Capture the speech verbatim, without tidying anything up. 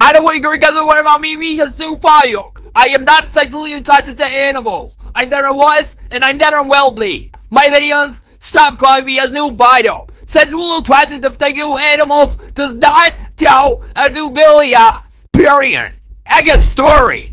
I don't want you guys to worry about me being a superhero. I am not sexually attracted to animals. I never was, and I never will be. My videos, stop calling me a superhero. Sexual attraction to sexual animals does not tell a zoophilia. Period. End of story.